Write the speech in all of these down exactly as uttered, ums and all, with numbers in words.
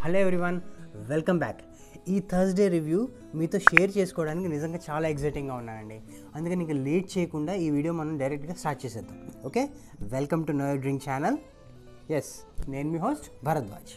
Hello everyone, welcome back. ఈ Thursday review మీతో share చేసుకోవడానికి నిజంగా చాలా ఎక్సైటింగ్గా ఉన్నానండి. అందుకని ఇంకా లేట్ చేయకుండా ఈ వీడియో మనం డైరెక్ట్గా స్టార్ట్ చేసేద్దాం. Okay, welcome to no drink channel. Yes, నేను మీ హోస్ట్ భరద్వాజ్.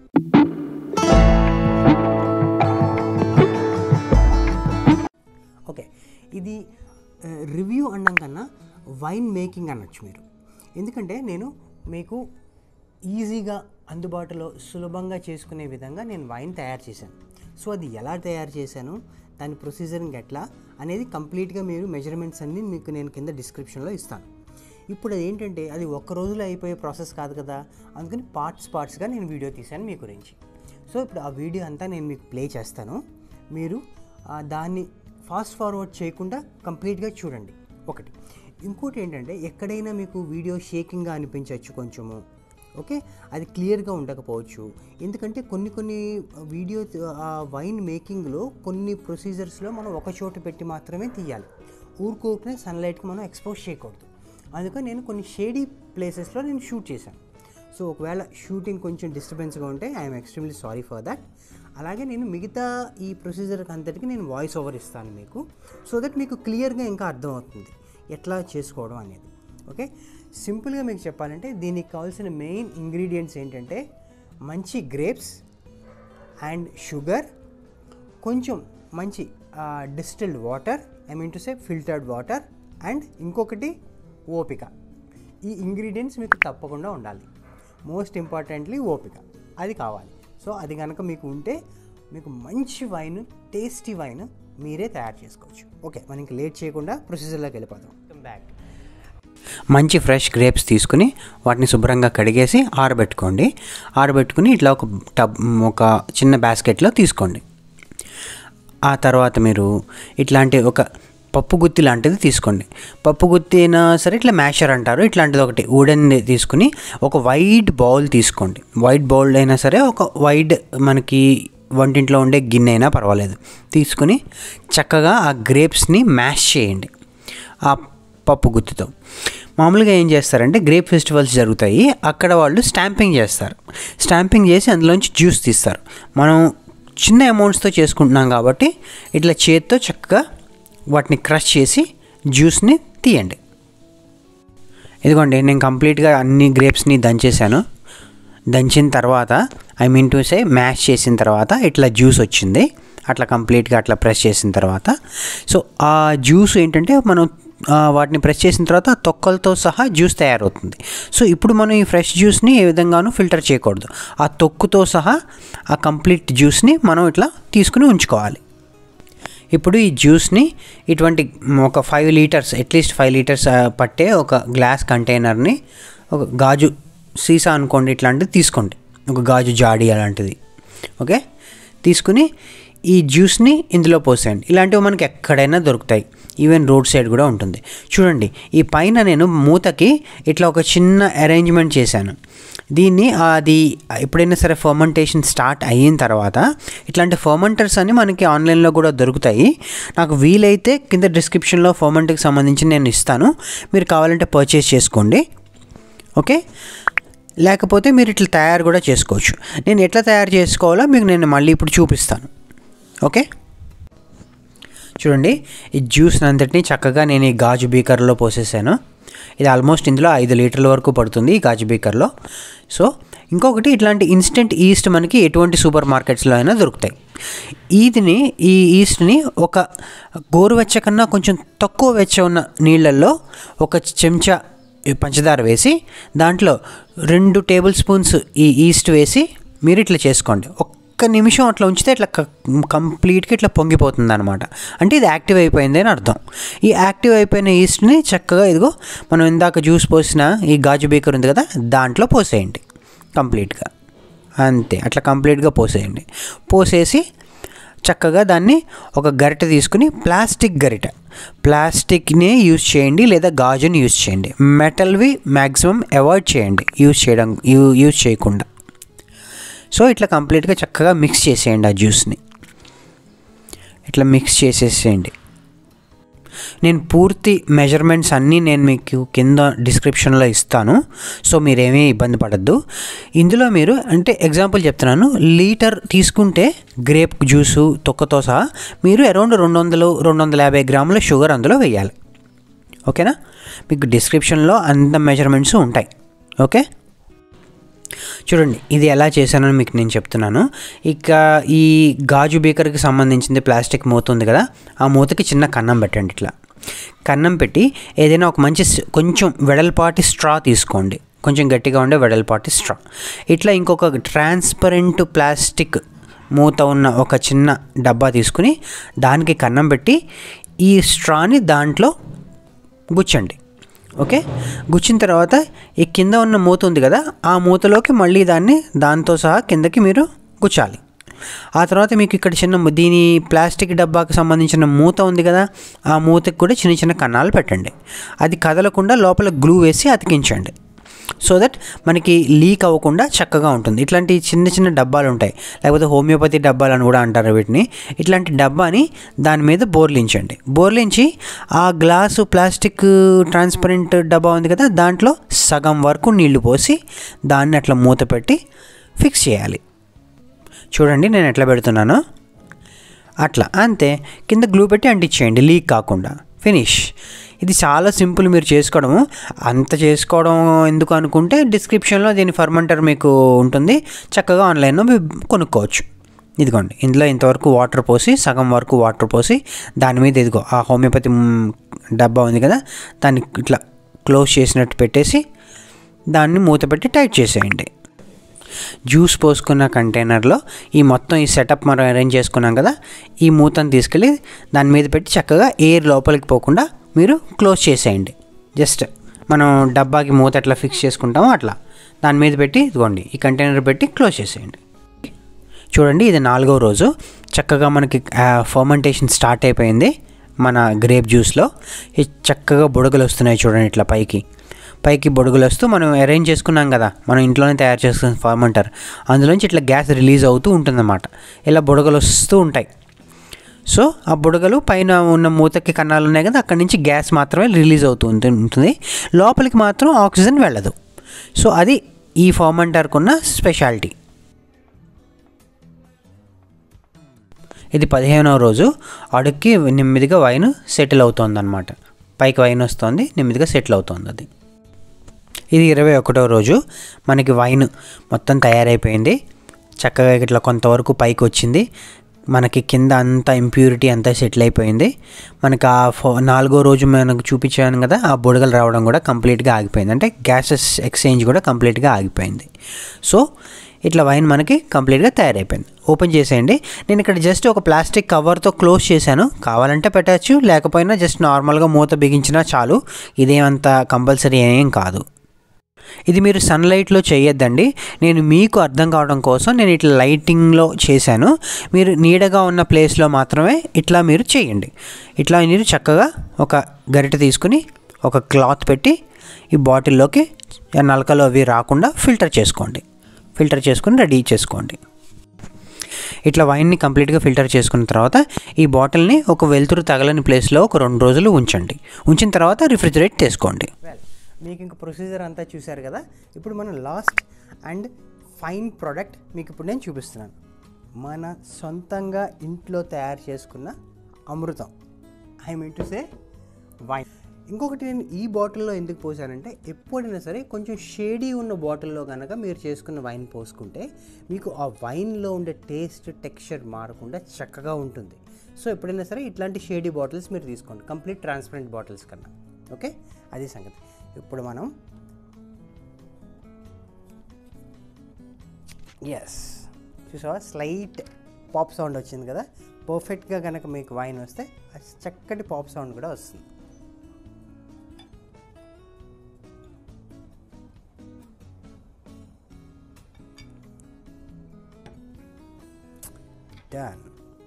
ఓకే, ఇది రివ్యూ అనడం కన్నా వైన్ మేకింగ్ అనొచ్చు మీరు. ఎందుకంటే నేను మీకు ఈజీగా అందుబాటులో సులభంగా చేసుకునే విధంగా నేను వైన్ తయారు చేశాను. సో అది ఎలా తయారు చేశాను, దాని ప్రొసీజరింగ్ ఎట్లా అనేది కంప్లీట్గా మీరు మెజర్మెంట్స్ అన్నీ మీకు నేను కింద డిస్క్రిప్షన్లో ఇస్తాను. ఇప్పుడు అది ఏంటంటే అది ఒక్క రోజులో అయిపోయే ప్రాసెస్ కాదు కదా, అందుకని పార్ట్స్ పార్ట్స్గా నేను వీడియో తీశాను మీ గురించి. సో ఇప్పుడు ఆ వీడియో అంతా నేను మీకు ప్లే చేస్తాను. మీరు దాన్ని ఫాస్ట్ ఫార్వర్డ్ చేయకుండా కంప్లీట్గా చూడండి. ఒకటి ఇంకోటి ఏంటంటే ఎక్కడైనా మీకు వీడియో షేకింగ్గా అనిపించవచ్చు కొంచెము. ఓకే, అది క్లియర్గా ఉండకపోవచ్చు. ఎందుకంటే కొన్ని కొన్ని వీడియో వైన్ మేకింగ్లో కొన్ని ప్రొసీజర్స్లో మనం ఒక చోట పెట్టి మాత్రమే తీయాలి. ఊరుకోకనే సన్లైట్కి మనం ఎక్స్పోజ్ చేయకూడదు. అందుకని నేను కొన్ని షేడీ ప్లేసెస్లో నేను షూట్ చేశాను. సో ఒకవేళ షూటింగ్ కొంచెం డిస్టర్బెన్స్గా ఉంటే I'm extremely sorry for that. అలాగే నేను మిగతా ఈ ప్రొసీజర్ అంతటికి నేను వాయిస్ ఓవర్ ఇస్తాను మీకు, సో దట్ మీకు క్లియర్గా ఇంకా అర్థమవుతుంది ఎట్లా చేసుకోవడం అనేది. ఓకే, సింపుల్గా మీకు చెప్పాలంటే దీనికి కావాల్సిన మెయిన్ ఇంగ్రీడియంట్స్ ఏంటంటే మంచి గ్రేప్స్ అండ్ షుగర్, కొంచెం మంచి distilled water, I mean to say filtered water, and ఇంకొకటి ఓపిక. ఈ ఇంగ్రీడియంట్స్ మీకు తప్పకుండా ఉండాలి. మోస్ట్ ఇంపార్టెంట్లీ ఓపిక, అది కావాలి. సో అది కనుక మీకు ఉంటే మీకు మంచి వైన్, టేస్టీ వైన్ మీరే తయారు చేసుకోవచ్చు. ఓకే, మనం ఇంకా లేట్ చేయకుండా ప్రొసీజర్లోకి వెళ్ళిపోతాం. బ్యాక్ మంచి ఫ్రెష్ గ్రేప్స్ తీసుకుని వాటిని శుభ్రంగా కడిగేసి ఆరబెట్టుకోండి. ఆరబెట్టుకుని ఇట్లా ఒక టబ్ ఒక చిన్న బాస్కెట్లో తీసుకోండి. ఆ తర్వాత మీరు ఇట్లాంటి ఒక పప్పు గుత్తి లాంటిది తీసుకోండి. పప్పు గుత్తి అయినా సరే, ఇట్లా మ్యాషర్ అంటారు, ఇట్లాంటిది ఒకటి వుడెన్ తీసుకుని ఒక వైట్ బౌల్ తీసుకోండి. వైట్ బౌల్ అయినా సరే, ఒక వైట్ మనకి వంటింట్లో ఉండే గిన్నె అయినా పర్వాలేదు. తీసుకుని చక్కగా ఆ గ్రేప్స్ని మ్యాష్ చేయండి ఆ పప్పు గుత్తితో. మామూలుగా ఏం చేస్తారంటే గ్రేప్ ఫెస్టివల్స్ జరుగుతాయి, అక్కడ వాళ్ళు స్టాంపింగ్ చేస్తారు. స్టాంపింగ్ చేసి అందులోంచి జ్యూస్ తీస్తారు. మనం చిన్న అమౌంట్స్తో చేసుకుంటున్నాం కాబట్టి ఇట్లా చేత్తో చక్కగా వాటిని క్రష్ చేసి జ్యూస్ని తీయండి. ఇదిగోండి, నేను కంప్లీట్గా అన్ని గ్రేప్స్ని దంచేసాను. దంచిన తర్వాత I mean to say mash చేసిన తర్వాత ఇట్లా జ్యూస్ వచ్చింది. అట్లా కంప్లీట్గా అట్లా ప్రెస్ చేసిన తర్వాత, సో ఆ జ్యూస్ ఏంటంటే మనం వాటిని ప్రెస్ చేసిన తర్వాత తొక్కలతో సహా జ్యూస్ తయారవుతుంది. సో ఇప్పుడు మనం ఈ ఫ్రెష్ జ్యూస్ని ఏ విధంగానూ ఫిల్టర్ చేయకూడదు. ఆ తొక్కుతో సహా ఆ కంప్లీట్ జ్యూస్ని మనం ఇట్లా తీసుకుని ఉంచుకోవాలి. ఇప్పుడు ఈ జ్యూస్ని ఇటువంటి ఒక five litres at least five litres పట్టే ఒక గ్లాస్ కంటైనర్ని, ఒక గాజు సీసా అనుకోండి, ఇట్లాంటిది తీసుకోండి, ఒక గాజు జాడీ అలాంటిది. ఓకే, తీసుకుని ఈ జ్యూస్ని ఇందులో పోసేయండి. ఇలాంటివి మనకి ఎక్కడైనా దొరుకుతాయి, ఈవెన్ రోడ్ సైడ్ కూడా ఉంటుంది. చూడండి, ఈ పైన నేను మూతకి ఇట్లా ఒక చిన్న అరేంజ్మెంట్ చేశాను. దీన్ని అది ఎప్పుడైనా సరే ఫర్మెంటేషన్ స్టార్ట్ అయిన తర్వాత ఇట్లాంటి ఫర్మెంటర్స్ అని మనకి ఆన్లైన్లో కూడా దొరుకుతాయి. నాకు వీలైతే కింద డిస్క్రిప్షన్లో ఫర్మెంట్కి సంబంధించి నేను ఇస్తాను, మీరు కావాలంటే పర్చేస్ చేసుకోండి. ఓకే, లేకపోతే మీరు ఇట్లా తయారు కూడా చేసుకోవచ్చు. నేను ఎట్లా తయారు చేసుకోవాలో మీకు నేను మళ్ళీ ఇప్పుడు చూపిస్తాను. ఓకే, చూడండి, ఈ జ్యూస్ అంతటిని చక్కగా నేను ఈ గాజు బీకర్లో పోసేసాను. ఇది ఆల్మోస్ట్ ఇందులో ఐదు లీటర్ల వరకు పడుతుంది ఈ గాజు బీకర్లో. సో ఇంకొకటి, ఇట్లాంటి ఇన్స్టెంట్ ఈస్ట్ మనకి ఎటువంటి సూపర్ మార్కెట్స్లో అయినా దొరుకుతాయి. ఈదిని ఈ ఈస్ట్ని ఒక గోరువెచ్చ కన్నా కొంచెం తక్కువ వెచ్చ ఉన్న నీళ్ళల్లో ఒక చెంచా పంచదార వేసి దాంట్లో రెండు టేబుల్ స్పూన్స్ ఈ ఈస్ట్ వేసి మీరు ఇట్లా చేసుకోండి. ఒక్క నిమిషం అట్లా ఉంచితే ఇట్లా కంప్లీట్గా ఇట్లా పొంగిపోతుంది అనమాట. అంటే ఇది యాక్టివ్ అయిపోయింది అని అర్థం. ఈ యాక్టివ్ అయిపోయిన ఈస్ట్ని చక్కగా ఇదిగో మనం ఇందాక జ్యూస్ పోసిన ఈ గాజు బీకర్ ఉంది కదా, దాంట్లో పోసేయండి కంప్లీట్గా. అంతే, అట్లా కంప్లీట్గా పోసేయండి. పోసేసి చక్కగా దాన్ని ఒక గరిటె తీసుకుని, ప్లాస్టిక్ గరిటె, ప్లాస్టిక్నే యూజ్ చేయండి లేదా గాజుని యూజ్ చేయండి. మెటల్వి మ్యాక్సిమం అవాయిడ్ చేయండి యూజ్ చేయడం యూజ్ చేయకుండా. సో ఇట్లా కంప్లీట్గా చక్కగా మిక్స్ చేసేయండి ఆ జ్యూస్ని. ఇట్లా మిక్స్ చేసేసేయండి. నేను పూర్తి మెజర్మెంట్స్ అన్నీ నేను మీకు కింద డిస్క్రిప్షన్లో ఇస్తాను. సో మీరేమీ ఇబ్బంది పడద్దు. ఇందులో మీరు అంటే ఎగ్జాంపుల్ చెప్తున్నాను, లీటర్ తీసుకుంటే గ్రేప్ జ్యూసు తొక్కతో సహా మీరు అరౌండ్ రెండు వందలు రెండు వందల యాభై గ్రాముల షుగర్ అందులో వేయాలి. ఓకేనా? మీకు డిస్క్రిప్షన్లో అంత మెజర్మెంట్స్ ఉంటాయి. ఓకే, చూడండి ఇది ఎలా చేశానని మీకు నేను చెప్తున్నాను. ఇక ఈ గాజు బీకర్కి సంబంధించింది ప్లాస్టిక్ మూత ఉంది కదా, ఆ మూతకి చిన్న కన్నం పెట్టండి. ఇట్లా కన్నం పెట్టి ఏదైనా ఒక మంచి కొంచెం వెడల్పాటి స్ట్రా తీసుకోండి, కొంచెం గట్టిగా ఉండే వెడల్పాటి స్ట్రా. ఇట్లా ఇంకొక ట్రాన్స్పరెంట్ ప్లాస్టిక్ మూత ఉన్న ఒక చిన్న డబ్బా తీసుకుని దానికి కన్నం పెట్టి ఈ స్ట్రాని దాంట్లో గుచ్చండి. ఓకే, గుచ్చిన తర్వాత ఈ కింద ఉన్న మూత ఉంది కదా, ఆ మూతలోకి మళ్ళీ దాన్ని దాంతో సహా కిందకి మీరు గుచ్చాలి. ఆ తర్వాత మీకు ఇక్కడ చిన్న దీని ప్లాస్టిక్ డబ్బాకి సంబంధించిన మూత ఉంది కదా, ఆ మూతకి కూడా చిన్న చిన్న కన్నాలు పెట్టండి. అది కదలకుండా లోపల గ్లూ వేసి అతికించండి. సో దట్ మనకి లీక్ అవ్వకుండా చక్కగా ఉంటుంది. ఇట్లాంటి చిన్న చిన్న డబ్బాలు ఉంటాయి, లేకపోతే హోమియోపతి డబ్బాలు అని కూడా అంటారు వీటిని. ఇట్లాంటి డబ్బాని దాని మీద బోర్లించండి. బోర్లించి ఆ గ్లాసు ప్లాస్టిక్ ట్రాన్స్పరెంట్ డబ్బా ఉంది కదా, దాంట్లో సగం వరకు నీళ్లు పోసి దాన్ని అట్లా మూత పెట్టి ఫిక్స్ చేయాలి. చూడండి నేను ఎట్లా పెడుతున్నానో అట్లా, అంతే. కింద గ్లూ పెట్టి అంటించేయండి లీక్ కాకుండా. ఫినిష్. ఇది చాలా సింపుల్ మీరు చేసుకోవడము. అంత చేసుకోవడం ఎందుకు అనుకుంటే డిస్క్రిప్షన్లో దీని ఫర్మెంటర్ మీకు ఉంటుంది, చక్కగా ఆన్లైన్లో మీరు కొనుక్కోవచ్చు. ఇదిగోండి, ఇందులో ఇంతవరకు వాటర్ పోసి సగం వరకు వాటర్ పోసి దాని మీద ఇదిగో ఆ హోమియోపతి డబ్బా ఉంది కదా, దాన్ని ఇట్లా క్లోజ్ చేసినట్టు పెట్టేసి దాన్ని మూత పెట్టి టైట్ చేసేయండి. జ్యూస్ పోసుకున్న కంటైనర్లో ఈ మొత్తం ఈ సెటప్ మనం అరేంజ్ చేసుకున్నాం కదా, ఈ మూతను తీసుకెళ్ళి దాని మీద పెట్టి చక్కగా ఎయిర్ లోపలికి పోకుండా మీరు క్లోజ్ చేసేయండి. జస్ట్ మనం డబ్బాకి మూత ఎట్లా ఫిక్స్ చేసుకుంటామో అట్లా దాని మీద పెట్టి ఇదిగోండి ఈ కంటైనర్ పెట్టి క్లోజ్ చేసేయండి. చూడండి ఇది నాలుగో రోజు, చక్కగా మనకి ఫర్మెంటేషన్ స్టార్ట్ అయిపోయింది మన గ్రేప్ జ్యూస్లో. చక్కగా బుడగలు వస్తున్నాయి చూడండి, ఇట్లా పైకి పైకి బొడుగులు వస్తూ మనం అరేంజ్ చేసుకున్నాం కదా, మనం ఇంట్లోనే తయారు చేసుకున్న ఫర్మెంటర్, అందులోంచి ఇట్లా గ్యాస్ రిలీజ్ అవుతూ ఉంటుందన్నమాట. ఇలా బుడగలు వస్తూ ఉంటాయి. సో ఆ బుడగలు పైన ఉన్న మూతకి కన్నాలు ఉన్నాయి కదా, అక్కడి నుంచి గ్యాస్ మాత్రమే రిలీజ్ అవుతూ ఉంటుంది, లోపలికి మాత్రం ఆక్సిజన్ వెళ్ళదు. సో అది ఈ ఫర్మెంటర్కి ఉన్న స్పెషాలిటీ. ఇది పదిహేనవ రోజు. అడుక్కి నెమ్మదిగా వైన్ సెటిల్ అవుతుంది అన్నమాట. పైకి వైన్ వస్తుంది, నెమ్మదిగా సెటిల్ అవుతుంది అది. ఇది ఇరవై ఒకటవ రోజు. మనకి వైన్ మొత్తం తయారైపోయింది, చక్కగా ఇట్లా కొంతవరకు పైకి వచ్చింది. మనకి కింద అంతా ఇంప్యూరిటీ అంతా సెటిల్ అయిపోయింది. మనకి ఆ ఫో నాలుగో రోజు మనకు చూపించాను కదా, ఆ బుడగలు రావడం కూడా కంప్లీట్గా ఆగిపోయింది, అంటే గ్యాసెస్ ఎక్స్చేంజ్ కూడా కంప్లీట్గా ఆగిపోయింది. సో ఇట్లా వైన్ మనకి కంప్లీట్గా తయారైపోయింది. ఓపెన్ చేసేయండి. నేను ఇక్కడ జస్ట్ ఒక ప్లాస్టిక్ కవర్తో క్లోజ్ చేశాను, కావాలంటే పెట్టచ్చు, లేకపోయినా జస్ట్ నార్మల్గా మూత బిగించినా చాలు. ఇదేమంత కంపల్సరీ ఏం కాదు. ఇది మీరు సన్లైట్లో చేయొద్దండి, నేను మీకు అర్థం కావడం కోసం నేను ఇట్లా లైటింగ్లో చేశాను. మీరు నీడగా ఉన్న ప్లేస్లో మాత్రమే ఇట్లా మీరు చేయండి. ఇట్లా మీరు చక్కగా ఒక గరిటె తీసుకుని ఒక క్లాత్ పెట్టి ఈ బాటిల్లోకి నలకలు అవి రాకుండా ఫిల్టర్ చేసుకోండి. ఫిల్టర్ చేసుకుని రెడీ చేసుకోండి. ఇట్లా వైన్ని కంప్లీట్గా ఫిల్టర్ చేసుకున్న తర్వాత ఈ బాటిల్ని ఒక వెలుతురు తగలని ప్లేస్లో ఒక రెండు రోజులు ఉంచండి. ఉంచిన తర్వాత రిఫ్రిజిరేట్ చేసుకోండి. మీకు ఇంక ప్రొసీజర్ అంతా చూశారు కదా, ఇప్పుడు మనం లాస్ట్ అండ్ ఫైన్ ప్రోడక్ట్ మీకు ఇప్పుడు నేను చూపిస్తున్నాను. మన సొంతంగా ఇంట్లో తయారు చేసుకున్న అమృతం, I mean to say wine. ఇంకొకటి నేను ఈ బాటిల్లో ఎందుకు పోసానంటే, ఎప్పుడైనా సరే కొంచెం షేడీ ఉన్న బాటిల్లో కనుక మీరు చేసుకున్న వైన్ పోసుకుంటే మీకు ఆ వైన్లో ఉండే టేస్ట్ టెక్స్చర్ మారకుండా చక్కగా ఉంటుంది. సో ఎప్పుడైనా సరే ఇట్లాంటి షేడీ బాటిల్స్ మీరు తీసుకోండి, కంప్లీట్ ట్రాన్స్పరెంట్ బాటిల్స్ కన్నా. ఓకే, అది సంగతి. ఇప్పుడు మనం ఎస్ చూసావా, స్లైట్ పాప్ సౌండ్ వచ్చింది కదా, పర్ఫెక్ట్గా కనుక మీకు వైన్ వస్తే చక్కటి పాప్ సౌండ్ కూడా వస్తుంది. డన్,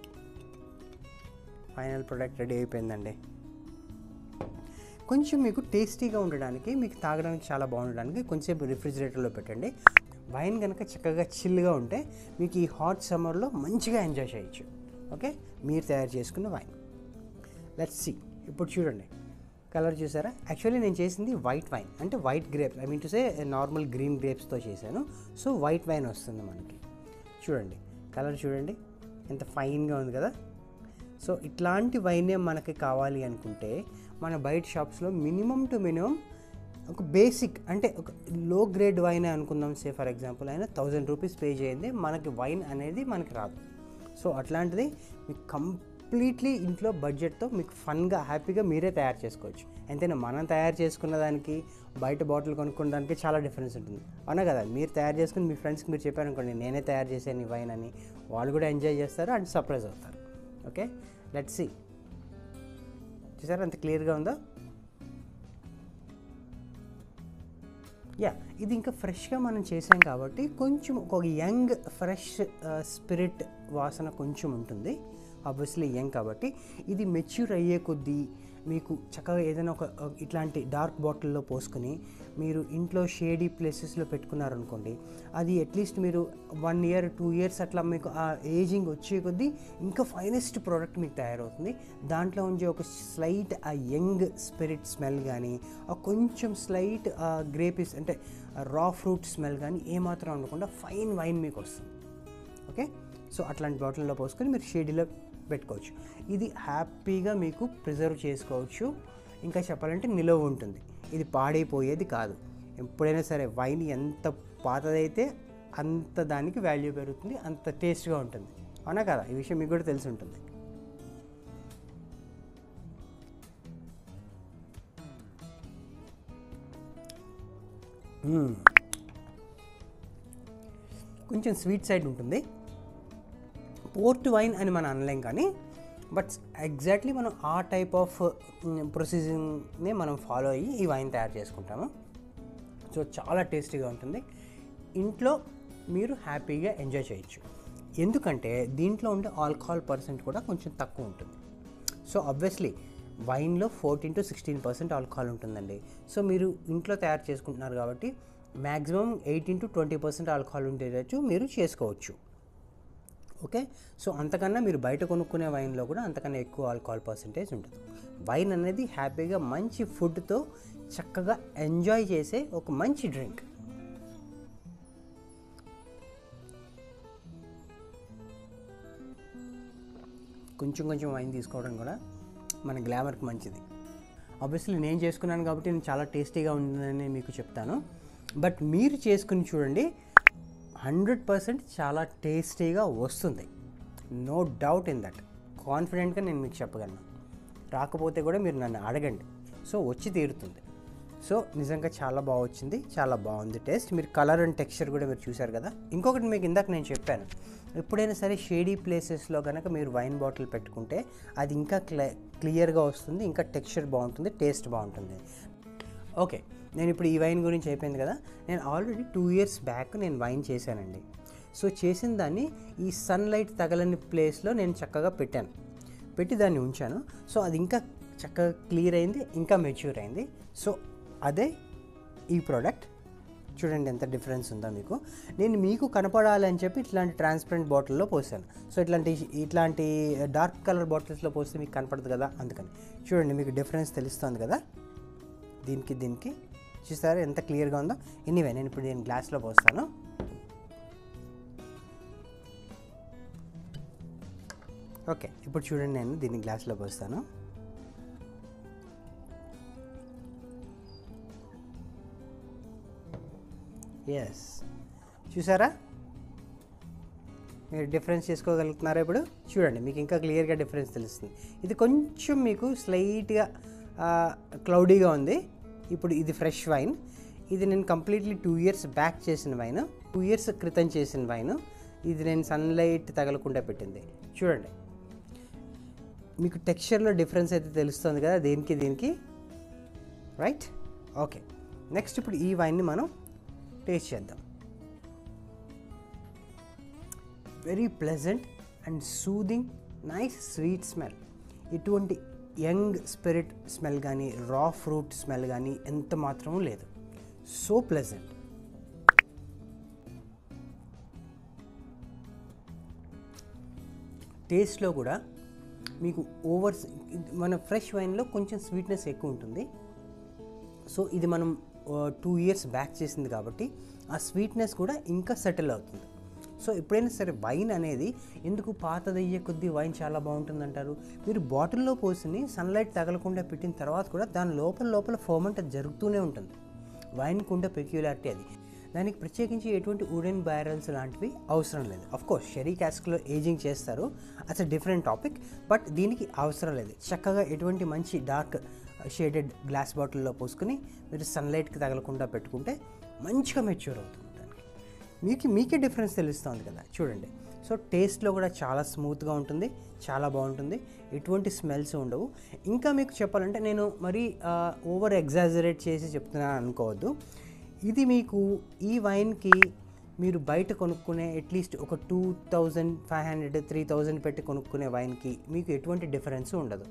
ఫైనల్ ప్రోడక్ట్ రెడీ అయిపోయిందండి. కొంచెం మీకు టేస్టీగా ఉండడానికి, మీకు తాగడానికి చాలా బాగుండడానికి కొంచెంసేపు రిఫ్రిజిరేటర్లో పెట్టండి. వైన్ కనుక చక్కగా చిల్గా ఉంటే మీకు ఈ హాట్ సమ్మర్లో మంచిగా ఎంజాయ్ చేయొచ్చు. ఓకే, మీరు తయారు చేసుకున్న వైన్. Let's see. ఇప్పుడు చూడండి కలర్ చూసారా? యాక్చువల్లీ నేను చేసింది వైట్ వైన్, అంటే white grapes, I mean to say normal green గ్రేప్స్తో చేశాను. సో వైట్ వైన్ వస్తుంది మనకి. చూడండి కలర్ చూడండి ఎంత ఫైన్గా ఉంది కదా. సో ఇట్లాంటి వైనే మనకి కావాలి అనుకుంటే మన బయట షాప్స్లో మినిమం టు మినిమం ఒక బేసిక్ అంటే ఒక లో గ్రేడ్ వైన్ అనుకుందాం, సే ఫర్ ఎగ్జాంపుల్ అయినా థౌజండ్ రూపీస్ పే చేయండి మనకి వైన్ అనేది మనకి రాదు. సో అట్లాంటిది మీకు కంప్లీట్లీ ఇంట్లో బడ్జెట్తో మీకు ఫన్గా హ్యాపీగా మీరే తయారు చేసుకోవచ్చు. ఎంతైనా మనం తయారు చేసుకున్న దానికి బయట బాటిల్ కొనుక్కున్న దానికి చాలా డిఫరెన్స్ ఉంటుంది, అవునా కదా? మీరు తయారు చేసుకుని మీ ఫ్రెండ్స్కి మీరు చెప్పారనుకోండి నేనే తయారు చేశాను ఈ వైన్ అని, వాళ్ళు కూడా ఎంజాయ్ చేస్తారు అండ్ సర్ప్రైజ్ అవుతారు. Okay, let's see. చూసారా అంత క్లియర్గా ఉందా? యా, ఇది ఇంకా ఫ్రెష్గా మనం చేసాం కాబట్టి కొంచెం ఒక యంగ్ ఫ్రెష్ స్పిరిట్ వాసన కొంచెం ఉంటుంది. ఆబ్వియస్లీ యంగ్ కాబట్టి. ఇది మెచ్యూర్ అయ్యే కొద్దీ మీకు చక్కగా ఏదైనా ఒక ఇట్లాంటి డార్క్ బాటిల్లో పోసుకొని మీరు ఇంట్లో షేడీ ప్లేసెస్లో పెట్టుకున్నారనుకోండి, అది అట్లీస్ట్ మీరు వన్ ఇయర్ టూ ఇయర్స్ అట్లా మీకు ఆ ఏజింగ్ వచ్చే కొద్దీ ఇంకా ఫైనెస్ట్ ప్రోడక్ట్ మీకు తయారవుతుంది. దాంట్లో ఉండే ఒక స్లైట్ ఆ యంగ్ స్పిరిట్ స్మెల్ కానీ, ఆ కొంచెం స్లైట్ గ్రేపిస్ అంటే రా ఫ్రూట్ స్మెల్ కానీ ఏమాత్రం ఉండకుండా ఫైన్ వైన్ మీకు వస్తుంది. ఓకే, సో అట్లాంటి బాటిల్లో పోసుకొని మీరు షేడీలో పెట్టుకోవచ్చు. ఇది హ్యాపీగా మీకు ప్రిజర్వ్ చేసుకోవచ్చు. ఇంకా చెప్పాలంటే నిలువ ఉంటుంది, ఇది పాడైపోయేది కాదు. ఎప్పుడైనా సరే వైన్ ఎంత పాతదైతే అంత దానికి వాల్యూ పెరుగుతుంది, అంత టేస్ట్గా ఉంటుంది, అవునా కదా? ఈ విషయం మీకు కూడా తెలిసి ఉంటుంది. కొంచెం స్వీట్ సైడ్ ఉంటుంది. పోర్ట్ వైన్ అని మనం అనలేం కానీ బట్ ఎగ్జాక్ట్లీ మనం ఆ టైప్ ఆఫ్ ప్రొసీజింగ్ని మనం ఫాలో అయ్యి ఈ వైన్ తయారు చేసుకుంటాము. సో చాలా టేస్టీగా ఉంటుంది, ఇంట్లో మీరు హ్యాపీగా ఎంజాయ్ చేయొచ్చు. ఎందుకంటే దీంట్లో ఉండే ఆల్కహాల్ పర్సెంట్ కూడా కొంచెం తక్కువ ఉంటుంది. సో ఆబ్వియస్లీ వైన్లో fourteen to sixteen percent alcohol ఉంటుందండి. సో మీరు ఇంట్లో తయారు చేసుకుంటున్నారు కాబట్టి maximum eighteen to twenty percent alcohol ఉండేటట్టు మీరు చేసుకోవచ్చు. ఓకే, సో అంతకన్నా మీరు బయట కొనుక్కునే వైన్లో కూడా అంతకన్నా ఎక్కువ ఆల్కహాల్ పర్సెంటేజ్ ఉంటుంది. వైన్ అనేది హ్యాపీగా మంచి ఫుడ్తో చక్కగా ఎంజాయ్ చేసే ఒక మంచి డ్రింక్. కొంచెం కొంచెం వైన్ తీసుకోవడం కూడా మన గ్లామర్కి మంచిది. ఆబ్వియస్లీ నేను చేసుకున్నాను కాబట్టి నేను చాలా టేస్టీగా ఉందని మీకు చెప్తాను, బట్ మీరు చేసుకుని చూడండి, హండ్రెడ్ పర్సెంట్ చాలా టేస్టీగా వస్తుంది. నో డౌట్ ఇన్ దట్, కాన్ఫిడెంట్గా నేను మీకు చెప్పగలను. రాకపోతే కూడా మీరు నన్ను అడగండి, సో వచ్చి తీరుతుంది. సో నిజంగా చాలా బాగా వచ్చింది, చాలా బాగుంది టేస్ట్. మీరు కలర్ అండ్ టెక్స్చర్ కూడా మీరు చూసారు కదా. ఇంకొకటి మీకు ఇందాక నేను చెప్పాను, ఎప్పుడైనా సరే షేడీ ప్లేసెస్లో కనుక మీరు వైన్ బాటిల్ పెట్టుకుంటే అది ఇంకా క్లి క్లియర్గా వస్తుంది, ఇంకా టెక్స్చర్ బాగుంటుంది, టేస్ట్ బాగుంటుంది. ఓకే, నేను ఇప్పుడు ఈ వైన్ గురించి అయిపోయింది కదా. నేను ఆల్రెడీ టూ ఇయర్స్ బ్యాక్ నేను వైన్ చేశానండి. సో చేసిన దాన్ని ఈ సన్లైట్ తగలని ప్లేస్లో నేను చక్కగా పెట్టాను, పెట్టి దాన్ని ఉంచాను. సో అది ఇంకా చక్కగా క్లియర్ అయింది, ఇంకా మెచ్యూర్ అయింది. సో అదే ఈ ప్రోడక్ట్. చూడండి ఎంత డిఫరెన్స్ ఉందో మీకు. నేను మీకు కనపడాలని చెప్పి ఇట్లాంటి ట్రాన్స్పరెంట్ బాటిల్లో పోసాను. సో ఇట్లాంటి ఇట్లాంటి డార్క్ కలర్ బాటిల్స్లో పోస్తే మీకు కనపడదు కదా, అందుకని చూడండి మీకు డిఫరెన్స్ తెలుస్తుంది కదా దీనికి దీనికి. చూసారా ఎంత క్లియర్గా ఉందో. ఎనీవే నేను ఇప్పుడు నేను గ్లాస్లో పోస్తాను. ఓకే, ఇప్పుడు చూడండి నేను దీన్ని గ్లాస్లో పోస్తాను. ఎస్, చూసారా మీరు డిఫరెన్స్ చేసుకోగలుగుతున్నారా? ఇప్పుడు చూడండి మీకు ఇంకా క్లియర్గా డిఫరెన్స్ తెలుస్తుంది. ఇది కొంచెం మీకు స్లైట్గా క్లౌడీగా ఉంది. ఇప్పుడు ఇది ఫ్రెష్ వైన్, ఇది నేను కంప్లీట్లీ టూ ఇయర్స్ బ్యాక్ చేసిన వైన్, టూ ఇయర్స్ క్రితం చేసిన వైన్. ఇది నేను సన్లైట్ తగలకుండా పెట్టింది. చూడండి మీకు టెక్స్చర్లో డిఫరెన్స్ అయితే తెలుస్తుంది కదా దేనికి దీనికి, రైట్? ఓకే, నెక్స్ట్ ఇప్పుడు ఈ వైన్ని మనం టేస్ట్ చేద్దాం. Very pleasant and soothing, nice sweet smell. ఇటువంటి యంగ్ స్పిరిట్ స్మెల్ కానీ రా ఫ్రూట్ స్మెల్ కానీ ఎంత మాత్రమూ లేదు. So pleasant. టేస్ట్లో కూడా మీకు ఓవర్ మన ఫ్రెష్ వైన్లో కొంచెం స్వీట్నెస్ ఎక్కువ ఉంటుంది. సో ఇది మనం టూ ఇయర్స్ బ్యాక్ చేసింది కాబట్టి ఆ స్వీట్నెస్ కూడా ఇంకా సెటిల్ అవుతుంది. సో ఎప్పుడైనా సరే వైన్ అనేది ఎందుకు పాతదయ్యే కొద్దీ వైన్ చాలా బాగుంటుంది అంటారు. మీరు బాటిల్లో పోసిని సన్లైట్ తగలకుండా పెట్టిన తర్వాత కూడా దాని లోపల లోపల ఫర్మెంట్ జరుగుతూనే ఉంటుంది. వైన్కి ఉండే పెక్యులారిటీ అది. దానికి ప్రత్యేకించి ఎటువంటి వుడెన్ బ్యారెల్స్ లాంటివి అవసరం లేదు. అఫ్కోర్స్ షెరీ క్యాస్క్లో ఏజింగ్ చేస్తారు, it's a different topic. But దీనికి అవసరం లేదు. చక్కగా ఎటువంటి మంచి డార్క్ షేడెడ్ గ్లాస్ బాటిల్లో పోసుకొని మీరు సన్లైట్కి తగలకుండా పెట్టుకుంటే మంచిగా మెచ్యూర్ అవుతుంది. దానికి మీకు మీకే డిఫరెన్స్ తెలుస్తుంది కదా, చూడండి. సో టేస్ట్లో కూడా చాలా స్మూత్గా ఉంటుంది, చాలా బాగుంటుంది, ఎటువంటి స్మెల్స్ ఉండవు. ఇంకా మీకు చెప్పాలంటే నేను మరీ ఓవర్ ఎగ్జాజరేట్ చేసి చెప్తున్నాను అనుకోవద్దు. ఇది మీకు ఈ వైన్కి మీరు బయట కొనుక్కునే అట్లీస్ట్ ఒక two thousand five hundred three thousand పెట్టి కొనుక్కునే వైన్కి మీకు ఎటువంటి డిఫరెన్స్ ఉండదు.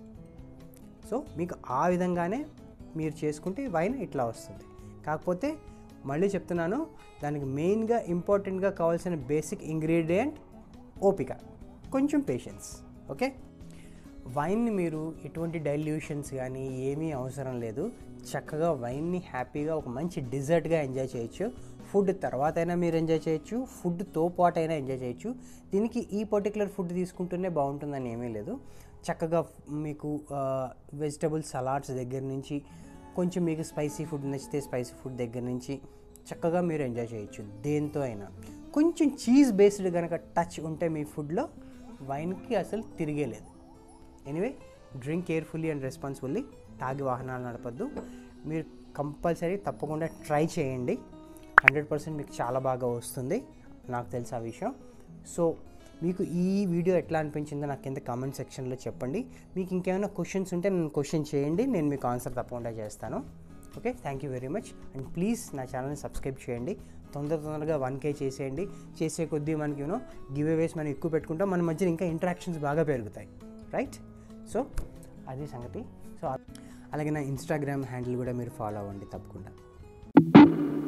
సో మీకు ఆ విధంగానే మీరు చేసుకుంటే వైన్ ఇట్లా వస్తుంది. కాకపోతే మళ్ళీ చెప్తున్నాను, దానికి మెయిన్గా ఇంపార్టెంట్గా కావాల్సిన బేసిక్ ఇంగ్రీడియంట్ ఓపిక, కొంచెం పేషెన్స్. ఓకే, వైన్ని మీరు ఎటువంటి డైల్యూషన్స్ కానీ ఏమీ అవసరం లేదు. చక్కగా వైన్ని హ్యాపీగా ఒక మంచి డిజర్ట్గా ఎంజాయ్ చేయొచ్చు. ఫుడ్ తర్వాత అయినా మీరు ఎంజాయ్ చేయొచ్చు, ఫుడ్తో పాటు అయినా ఎంజాయ్ చేయొచ్చు. దీనికి ఈ పర్టికులర్ ఫుడ్ తీసుకుంటూనే బాగుంటుందని ఏమీ లేదు. చక్కగా మీకు వెజిటబుల్ సలాడ్స్ దగ్గర నుంచి, కొంచెం మీకు స్పైసీ ఫుడ్ నచ్చితే స్పైసీ ఫుడ్ దగ్గర నుంచి చక్కగా మీరు ఎంజాయ్ చేయొచ్చు దేంతో అయినా. కొంచెం చీజ్ బేస్డ్ కనుక టచ్ ఉంటే మీ ఫుడ్లో వైన్కి అసలు తిరిగేలేదు. Anyway, drink carefully and responsibly. తాగి వాహనాలు నడపద్దు. మీరు కంపల్సరీ తప్పకుండా ట్రై చేయండి. హండ్రెడ్ పర్సెంట్ మీకు చాలా బాగా వస్తుంది, నాకు తెలుసు ఆ విషయం. సో మీకు ఈ వీడియో ఎట్లా అనిపించిందో నాకు కింద కామెంట్ సెక్షన్లో చెప్పండి. మీకు ఇంకేమైనా క్వశ్చన్స్ ఉంటే నన్ను క్వశ్చన్ చేయండి, నేను మీకు ఆన్సర్ తప్పకుండా చేస్తాను. Okay, thank you very much. And please నా ఛానల్ని సబ్స్క్రైబ్ చేయండి. తొందర తొందరగా వన్ కే చేసేయండి. చేసే కొద్దీ మనకి యూనో గివ్ అవేస్ మనం ఎక్కువ పెట్టుకుంటాం, మన మధ్యన ఇంకా ఇంటరాక్షన్స్ బాగా పెరుగుతాయి. రైట్? సో అది సంగతి. సో అలాగే నా ఇన్స్టాగ్రామ్ హ్యాండిల్ కూడా మీరు ఫాలో అవ్వండి తప్పకుండా.